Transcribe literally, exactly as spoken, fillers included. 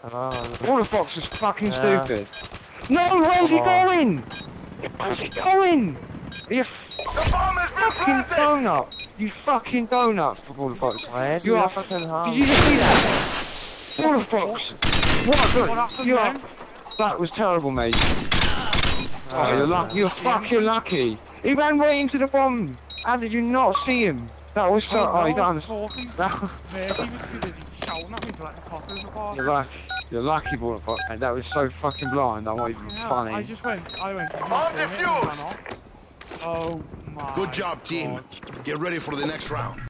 Oh, Water Fox is fucking yeah. stupid. No, where's he Oh. going? Where's he going? You The bomb has been fucking planted! donut. You fucking donut for Water Fox. Where do You you are. fucking Did harm? you just see that? Water Fox. What? What happened You are. then? That was terrible, mate. Oh, Oh, you're lucky. You're fucking lucky. He ran right into the bomb. How did you not see him? That was so. Oh, you don't understand. talking. That- Mate, he was too busy shouting at me to let the cockers apart. You're lucky. You're lucky, Water Fox, mate. That was so fucking blind. That wasn't even Yeah, funny. I just went, I went. Bomb defused! Oh my. Good job, team. God. Get ready for the next round.